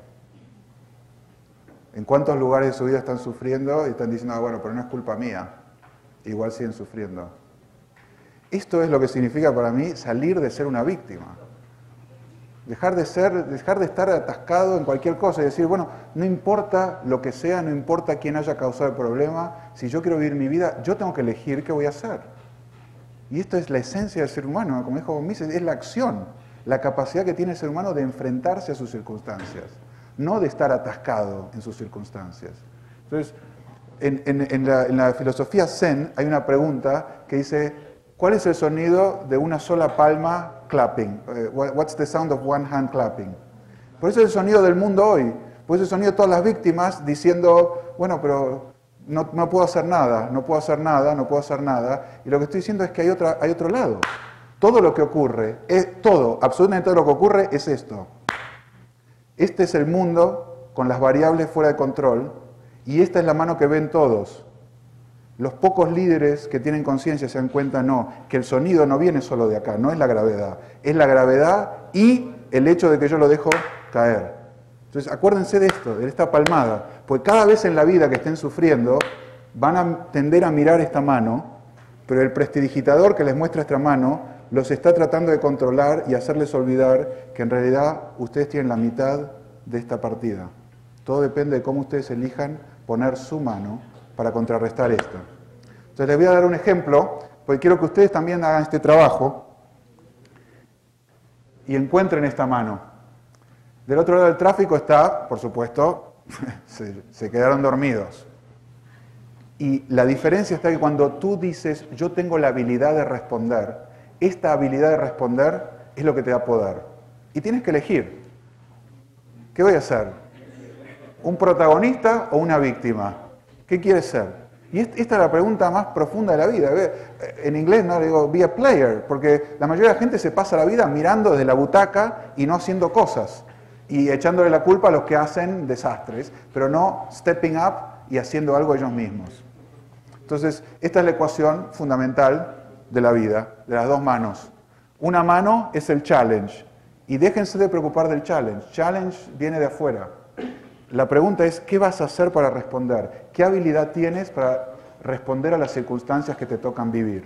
¿En cuántos lugares de su vida están sufriendo y están diciendo, bueno, pero no es culpa mía? Igual siguen sufriendo. Esto es lo que significa para mí salir de ser una víctima. Dejar de estar atascado en cualquier cosa y decir, bueno, no importa lo que sea, no importa quién haya causado el problema, si yo quiero vivir mi vida, yo tengo que elegir qué voy a hacer. Y esto es la esencia del ser humano, como dijo Mises, es la acción, la capacidad que tiene el ser humano de enfrentarse a sus circunstancias, no de estar atascado en sus circunstancias. Entonces, en la filosofía Zen hay una pregunta que dice, ¿cuál es el sonido de una sola palma clapping? What's the sound of one hand clapping? Por eso es el sonido del mundo hoy, por eso es el sonido de todas las víctimas diciendo, bueno, pero no puedo hacer nada, no puedo hacer nada, no puedo hacer nada. Y lo que estoy diciendo es que hay otro lado. Todo lo que ocurre, absolutamente todo lo que ocurre es esto. Este es el mundo con las variables fuera de control y esta es la mano que ven todos. Los pocos líderes que tienen conciencia se dan cuenta, que el sonido no viene solo de acá, no es la gravedad. Es la gravedad y el hecho de que yo lo dejo caer. Entonces, acuérdense de esto, de esta palmada, porque cada vez en la vida que estén sufriendo, van a tender a mirar esta mano, pero el prestidigitador que les muestra esta mano, los está tratando de controlar y hacerles olvidar que en realidad ustedes tienen la mitad de esta partida. Todo depende de cómo ustedes elijan poner su mano para contrarrestar esto. Entonces, les voy a dar un ejemplo, porque quiero que ustedes también hagan este trabajo y encuentren esta mano. Del otro lado del tráfico está, por supuesto, se quedaron dormidos. Y la diferencia está que cuando tú dices, yo tengo la habilidad de responder, esta habilidad de responder es lo que te da poder. Y tienes que elegir. ¿Qué voy a hacer? ¿Un protagonista o una víctima? ¿Qué quieres ser? Y esta es la pregunta más profunda de la vida. En inglés no le digo, be a player, porque la mayoría de la gente se pasa la vida mirando desde la butaca y no haciendo cosas. Y echándole la culpa a los que hacen desastres, pero no stepping up y haciendo algo ellos mismos. Entonces, esta es la ecuación fundamental de la vida, de las dos manos. Una mano es el challenge, y déjense de preocupar del challenge. Challenge viene de afuera. La pregunta es, ¿qué vas a hacer para responder? ¿Qué habilidad tienes para responder a las circunstancias que te tocan vivir?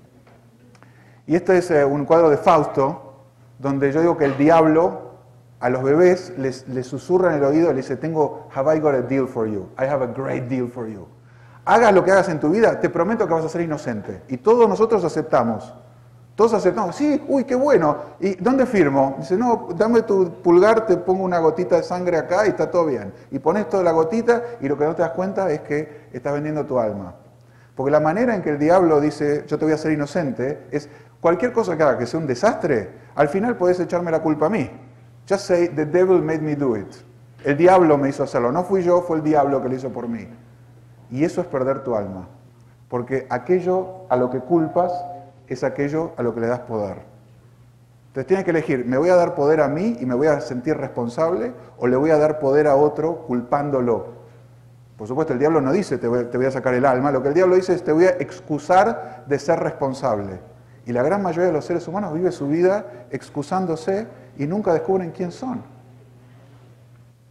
Y este es un cuadro de Fausto, donde yo digo que el diablo a los bebés les susurra en el oído y les dice, have I got a deal for you? I have a great deal for you. Hagas lo que hagas en tu vida, te prometo que vas a ser inocente. Y todos nosotros aceptamos. Todos aceptamos, sí, uy, qué bueno. ¿Y dónde firmo? Dice, no, dame tu pulgar, te pongo una gotita de sangre acá y está todo bien. Y pones toda la gotita y lo que no te das cuenta es que estás vendiendo tu alma. Porque la manera en que el diablo dice, yo te voy a ser inocente, es cualquier cosa que haga que sea un desastre, al final podés echarme la culpa a mí. Just say, the devil made me do it. El diablo me hizo hacerlo. No fui yo, fue el diablo que lo hizo por mí. Y eso es perder tu alma. Porque aquello a lo que culpas es aquello a lo que le das poder. Entonces tienes que elegir, ¿me voy a dar poder a mí y me voy a sentir responsable? ¿O le voy a dar poder a otro culpándolo? Por supuesto, el diablo no dice, te voy a sacar el alma. Lo que el diablo dice es, te voy a excusar de ser responsable. Y la gran mayoría de los seres humanos vive su vida excusándose y nunca descubren quién son.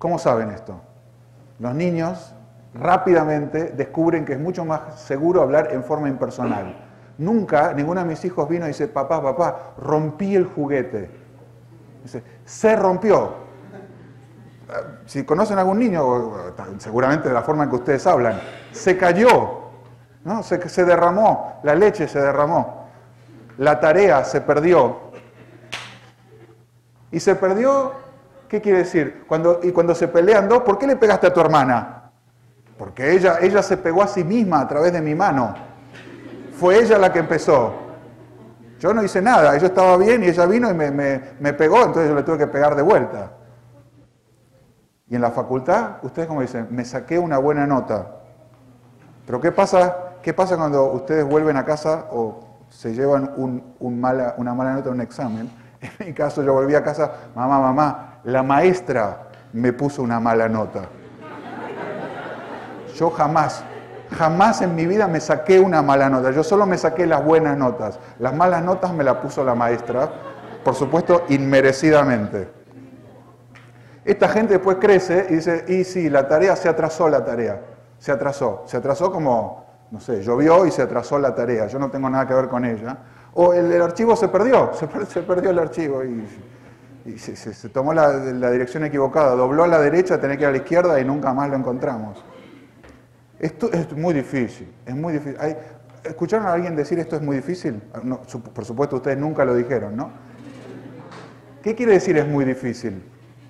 ¿Cómo saben esto? Los niños rápidamente descubren que es mucho más seguro hablar en forma impersonal. Nunca ninguno de mis hijos vino y dice, papá, rompí el juguete. Dice, se rompió. Si conocen a algún niño, seguramente de la forma en que ustedes hablan, se cayó, ¿no? Se derramó, la leche se derramó, la tarea se perdió. Y se perdió, ¿qué quiere decir? Cuando se pelean dos, ¿por qué le pegaste a tu hermana? Porque ella se pegó a sí misma a través de mi mano. Fue ella la que empezó. Yo no hice nada, yo estaba bien y ella vino y me pegó, entonces yo le tuve que pegar de vuelta. Y en la facultad, ustedes como dicen, me saqué una buena nota. Pero ¿qué pasa cuando ustedes vuelven a casa o se llevan una mala nota en un examen? En mi caso, yo volví a casa, mamá, la maestra me puso una mala nota. Yo jamás en mi vida me saqué una mala nota. Yo solo me saqué las buenas notas. Las malas notas me las puso la maestra, por supuesto, inmerecidamente. Esta gente después crece y dice, y sí, la tarea se atrasó, se atrasó como, no sé, llovió y se atrasó la tarea, yo no tengo nada que ver con ella. O el archivo se perdió el archivo y se tomó la dirección equivocada, dobló a la derecha, tenía que ir a la izquierda y nunca más lo encontramos. Esto es muy difícil, es muy difícil. ¿Escucharon a alguien decir esto es muy difícil? No, por supuesto ustedes nunca lo dijeron, ¿no? ¿Qué quiere decir es muy difícil?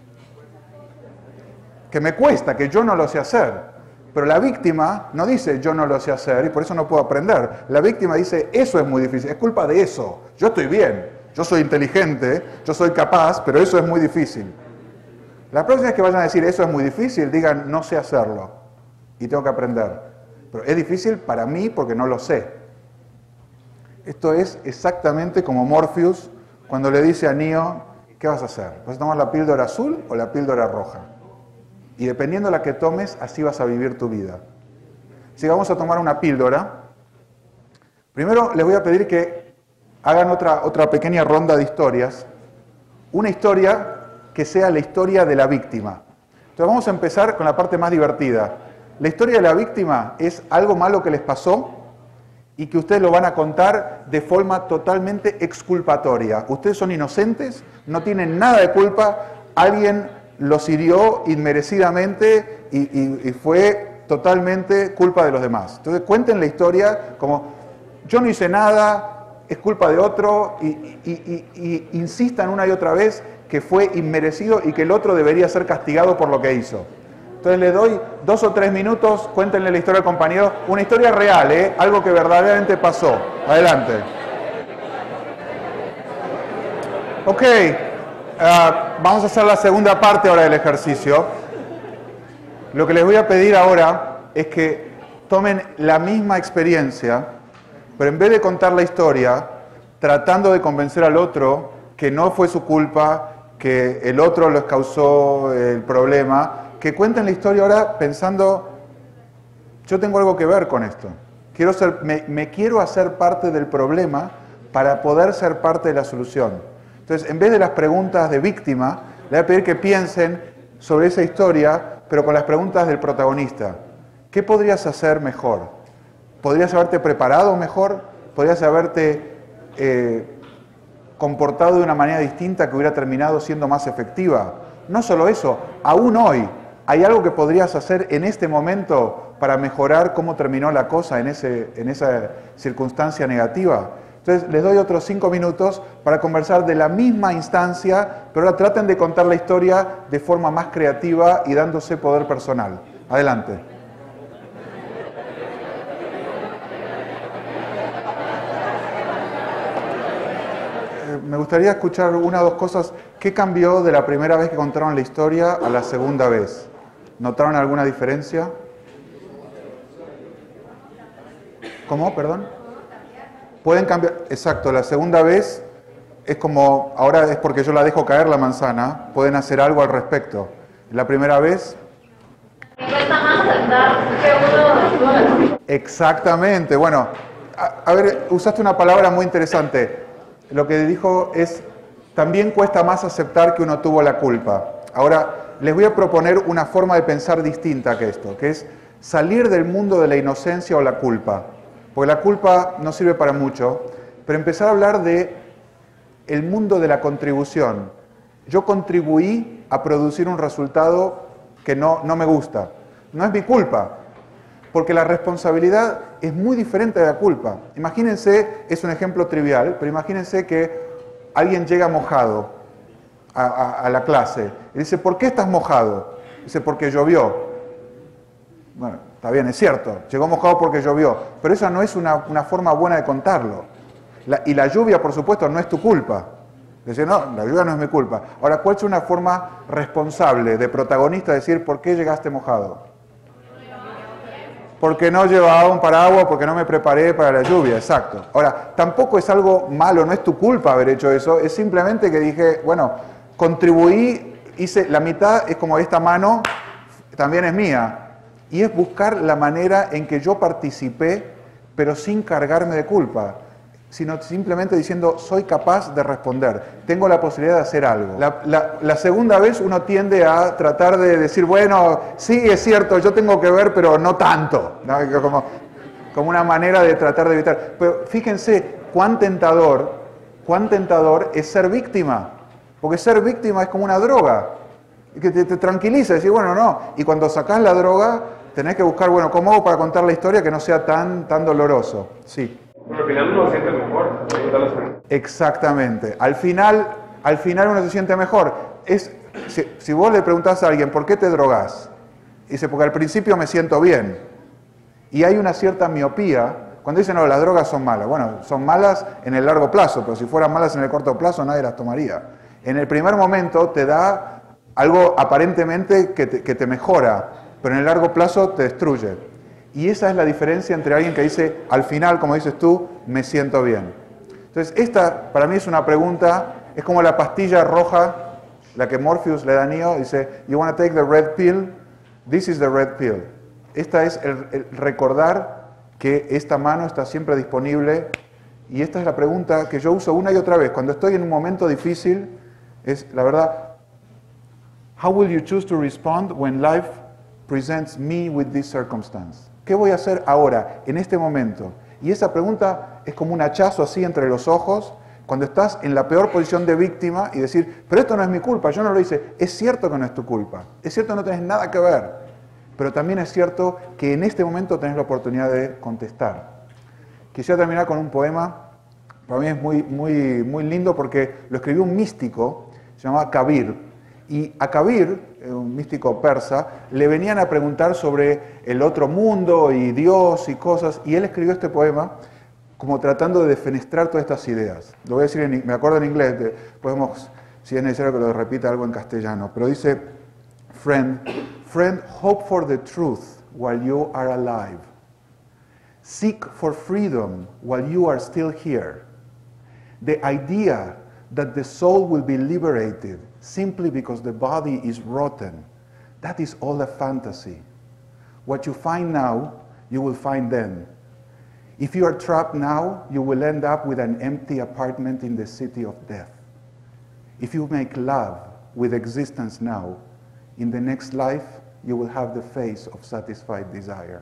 Que me cuesta, que yo no lo sé hacer. Pero la víctima no dice yo no lo sé hacer y por eso no puedo aprender. La víctima dice eso es muy difícil, es culpa de eso. Yo estoy bien, yo soy inteligente, yo soy capaz, pero eso es muy difícil. La próxima vez que vayan a decir eso es muy difícil, digan no sé hacerlo y tengo que aprender. Pero es difícil para mí porque no lo sé. Esto es exactamente como Morpheus cuando le dice a Neo, ¿qué vas a hacer? ¿Vas a tomar la píldora azul o la píldora roja? Y dependiendo de la que tomes, así vas a vivir tu vida. Así que vamos a tomar una píldora. Primero les voy a pedir que hagan otra pequeña ronda de historias. Una historia que sea la historia de la víctima. Entonces vamos a empezar con la parte más divertida. La historia de la víctima es algo malo que les pasó y que ustedes lo van a contar de forma totalmente exculpatoria. Ustedes son inocentes, no tienen nada de culpa, alguien los hirió inmerecidamente y fue totalmente culpa de los demás. Entonces cuenten la historia como yo no hice nada, es culpa de otro y insistan una y otra vez que fue inmerecido y que el otro debería ser castigado por lo que hizo. Entonces les doy 2 o 3 minutos, cuéntenle la historia al compañero, una historia real, algo que verdaderamente pasó. Adelante. Ok. Vamos a hacer la segunda parte ahora del ejercicio. Lo que les voy a pedir ahora es que tomen la misma experiencia, pero en vez de contar la historia, tratando de convencer al otro que no fue su culpa, que el otro les causó el problema, que cuenten la historia ahora pensando, yo tengo algo que ver con esto. Me quiero hacer parte del problema para poder ser parte de la solución. Entonces, en vez de las preguntas de víctima, le voy a pedir que piensen sobre esa historia, pero con las preguntas del protagonista. ¿Qué podrías hacer mejor? ¿Podrías haberte preparado mejor? ¿Podrías haberte comportado de una manera distinta que hubiera terminado siendo más efectiva? No solo eso, aún hoy, ¿hay algo que podrías hacer en este momento para mejorar cómo terminó la cosa en esa circunstancia negativa? Entonces les doy otros 5 minutos para conversar de la misma instancia, pero ahora traten de contar la historia de forma más creativa y dándose poder personal. Adelante. Me gustaría escuchar una o dos cosas. ¿Qué cambió de la primera vez que contaron la historia a la segunda vez? ¿Notaron alguna diferencia? ¿Cómo? Perdón. Pueden cambiar, exacto, la segunda vez es como, ahora es porque yo la dejo caer la manzana, pueden hacer algo al respecto. La primera vez... Cuesta más aceptar que uno... Exactamente, bueno, a ver, usaste una palabra muy interesante. Lo que dijo es, también cuesta más aceptar que uno tuvo la culpa. Ahora, les voy a proponer una forma de pensar distinta que esto, que es salir del mundo de la inocencia o la culpa. Porque la culpa no sirve para mucho, pero empezar a hablar de el mundo de la contribución. Yo contribuí a producir un resultado que no me gusta. No es mi culpa, porque la responsabilidad es muy diferente de la culpa. Imagínense, es un ejemplo trivial, pero imagínense que alguien llega mojado a la clase y dice, ¿por qué estás mojado? Dice, porque llovió. Bueno, está bien, es cierto, llegó mojado porque llovió, pero esa no es una forma buena de contarlo. Y la lluvia, por supuesto, no es tu culpa. Dice, no, la lluvia no es mi culpa. Ahora, ¿cuál es una forma responsable de protagonista de decir, ¿por qué llegaste mojado? Porque no llevaba un paraguas, porque no me preparé para la lluvia, exacto. Ahora, tampoco es algo malo, no es tu culpa haber hecho eso, es simplemente que dije, bueno, contribuí, hice, la mitad es como esta mano, también es mía. Y es buscar la manera en que yo participé, pero sin cargarme de culpa, sino simplemente diciendo, soy capaz de responder, tengo la posibilidad de hacer algo. La segunda vez uno tiende a tratar de decir, bueno, sí, es cierto, yo tengo que ver, pero no tanto, ¿no? Como una manera de tratar de evitar. Pero fíjense cuán tentador es ser víctima, porque ser víctima es como una droga, que te tranquiliza, decir, bueno, no, y cuando sacás la droga, tenés que buscar, bueno, ¿cómo hago para contar la historia que no sea tan doloroso? Sí. Al final uno se siente mejor. Exactamente. Al final uno se siente mejor. Si vos le preguntás a alguien, ¿por qué te drogás? Dice, porque al principio me siento bien. Y hay una cierta miopía. Cuando dicen, no, las drogas son malas. Bueno, son malas en el largo plazo, pero si fueran malas en el corto plazo, nadie las tomaría. En el primer momento te da algo aparentemente que te mejora, pero en el largo plazo te destruye. Y esa es la diferencia entre alguien que dice, al final, como dices tú, me siento bien. Entonces, esta para mí es una pregunta, es como la pastilla roja, la que Morpheus le da a Neo, dice, you want to take the red pill? This is the red pill. Esta es el recordar que esta mano está siempre disponible, y esta es la pregunta que yo uso una y otra vez. Cuando estoy en un momento difícil, es la verdad, how will you choose to respond when life presents me with this circumstance? ¿Qué voy a hacer ahora, en este momento? Y esa pregunta es como un hachazo así entre los ojos, cuando estás en la peor posición de víctima y decir, pero esto no es mi culpa, yo no lo hice. Es cierto que no es tu culpa, es cierto que no tenés nada que ver, pero también es cierto que en este momento tenés la oportunidad de contestar. Quisiera terminar con un poema, para mí es muy lindo porque lo escribió un místico, se llamaba Kabir. Y a Kabir, un místico persa, le venían a preguntar sobre el otro mundo y Dios y cosas, y él escribió este poema como tratando de defenestrar todas estas ideas. Lo voy a decir, me acuerdo en inglés, podemos, si es necesario que lo repita algo en castellano, pero dice, friend, hope for the truth while you are alive. Seek for freedom while you are still here. The idea that the soul will be liberated simply because the body is rotten, that is all a fantasy. What you find now, you will find then. If you are trapped now, you will end up with an empty apartment in the city of death. If you make love with existence now, in the next life, you will have the face of satisfied desire.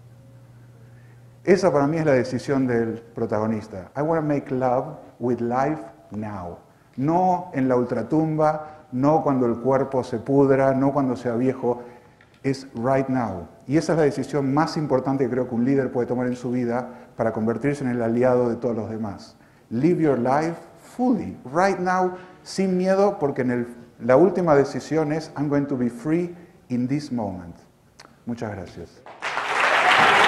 Esa para mí es la decisión del protagonista. I want to make love with life now. No en la ultratumba, no cuando el cuerpo se pudra, no cuando sea viejo, es right now. Y esa es la decisión más importante que creo que un líder puede tomar en su vida para convertirse en el aliado de todos los demás. Live your life fully, right now, sin miedo, porque la última decisión es I'm going to be free in this moment. Muchas gracias.